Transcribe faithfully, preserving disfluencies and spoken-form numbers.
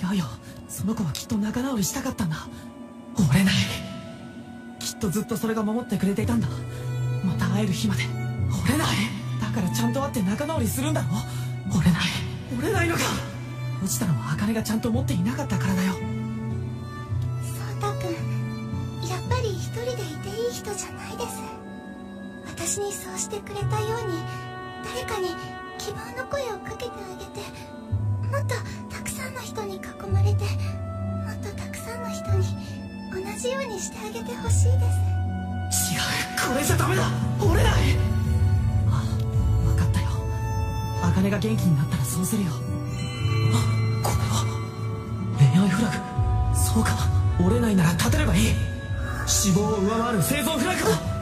違うよ。その子はきっと仲直りしたかったんだ。折れない。きっとずっとそれが守ってくれていたんだ。また会える日まで折れない。だからちゃんと会って仲直りするんだろ。折れない。折れないのか。落ちたのは茜がちゃんと持っていなかったからだよ。 壮太君、やっぱり一人でいていい人じゃないです。私にそうしてくれたように誰かに希望の声をかけてあげて、もっとたくさんの人に囲まれて、もっとたくさんの人に同じようにしてあげてほしいです。 違う、これじゃダメだ。折れない。あ、分かったよ。茜が元気になったらそうするよ。あ、これは恋愛フラグ。そうか、折れないなら立てればいい。死亡を上回る生存フラグだ。